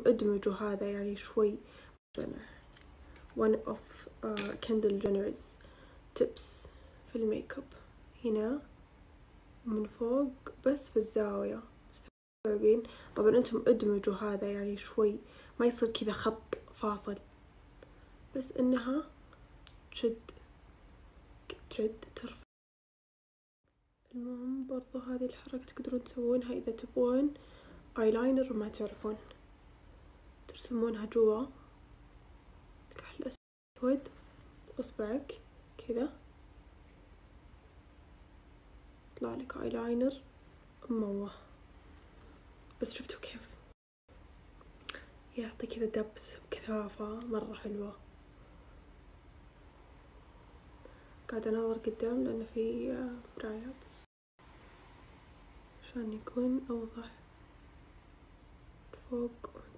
ادمجوا هذا يعني شوي. one of Kendall Jenner's tips في الميك اب، هنا من فوق بس بالزاوية، مستوعبين؟ طبعا انتم ادمجوا هذا يعني شوي، ما يصير كذا خط فاصل، بس انها تشد ترفع. المهم برضو هذه الحركة تقدرون تسوونها إذا تبغون ايلاينر وما تعرفون، ترسمونها جوا الكحل الأسود بإصبعك كذا، يطلع لك ايلاينر مموه. بس شفتوا كيف يعطي كذا دبث بكثافة مرة حلوة. قاعدة اناظر قدام لأن في مراية بس عشان يكون أوضح فوق